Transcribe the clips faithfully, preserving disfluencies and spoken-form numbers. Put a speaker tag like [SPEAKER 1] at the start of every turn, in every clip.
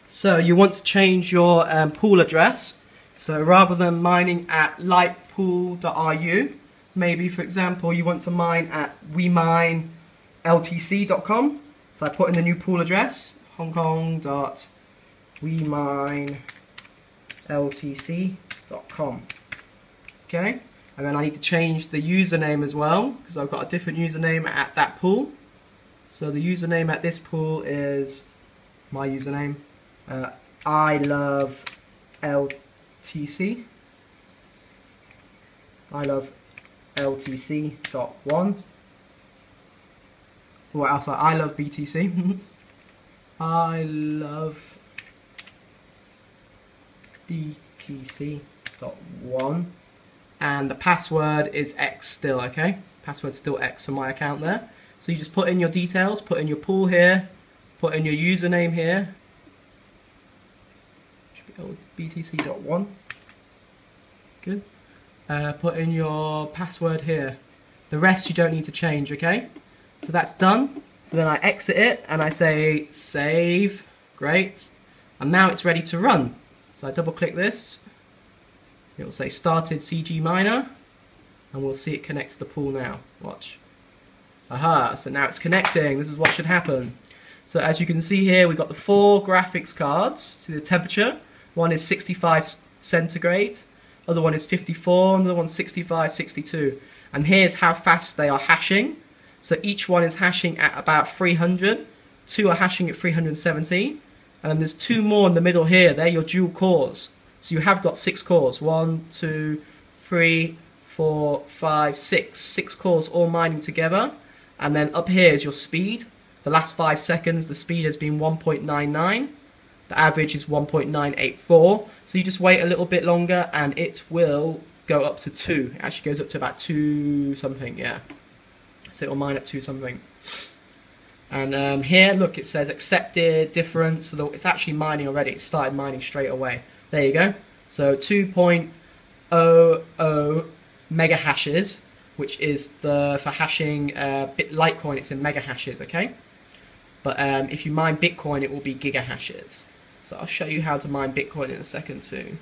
[SPEAKER 1] So you want to change your um, pool address. So rather than mining at lightpool dot R U, maybe for example you want to mine at we mine L T C dot com. So I put in the new pool address, hong kong dot we mine L T C dot com. Okay, and then I need to change the username as well because I've got a different username at that pool. So the username at this pool is my username. Uh, I love L T C. I love L T C dot one. What else? I love B T C. I love B T C dot one. And the password is X still, okay? Password's still X for my account there. So you just put in your details, put in your pool here, put in your username here. B T C dot one. Good. Uh, put in your password here. The rest you don't need to change, okay? So that's done. So then I exit it and I say save. Great. And now it's ready to run. So I double click this. It will say started C G Miner. And we'll see it connect to the pool now. Watch. Aha, so now it's connecting. This is what should happen. So as you can see here, we've got the four graphics cards to the temperature. One is sixty-five centigrade, other one is fifty-four, another one's sixty-five, sixty-two. And here's how fast they are hashing. So each one is hashing at about three hundred, two are hashing at three hundred seventy, and then there's two more in the middle here. They're your dual cores. So you have got six cores. One, two, three, four, five, six. Six cores all mining together. And then up here is your speed. The last five seconds, the speed has been one point nine nine. The average is one point nine eight four. So you just wait a little bit longer and it will go up to two. It actually goes up to about two something, yeah. So it will mine at two something. And um, here, look, it says accepted, different. So it's actually mining already. It started mining straight away. There you go. So two point zero zero mega hashes, which is the for hashing uh, bit Litecoin. It's in mega hashes, okay? But um, if you mine Bitcoin, it will be giga hashes. So I'll show you how to mine Bitcoin in a second too.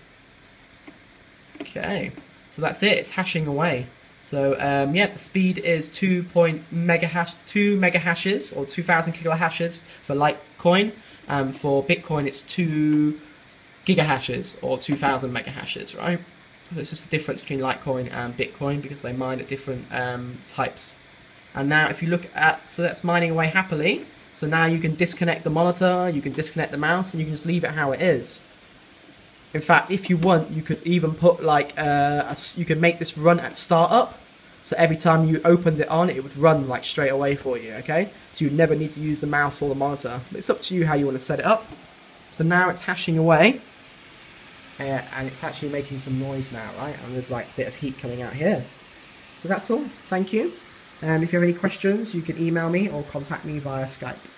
[SPEAKER 1] Okay, so that's it. It's hashing away. So um, yeah, the speed is two point mega hash, two mega hashes or two thousand kilo hashes for Litecoin. Um, for Bitcoin, it's two giga hashes or two thousand mega hashes, right? So it's just the difference between Litecoin and Bitcoin because they mine at different um, types. And now, if you look at, so that's mining away happily. So now you can disconnect the monitor, you can disconnect the mouse, and you can just leave it how it is. In fact, if you want, you could even put like, uh, a, you can make this run at startup. So every time you opened it on, it would run like straight away for you, okay? So you'd never need to use the mouse or the monitor. But it's up to you how you want to set it up. So now it's hashing away. Uh, and it's actually making some noise now, right? And there's like a bit of heat coming out here. So that's all. Thank you. And if you have any questions, you can email me or contact me via Skype.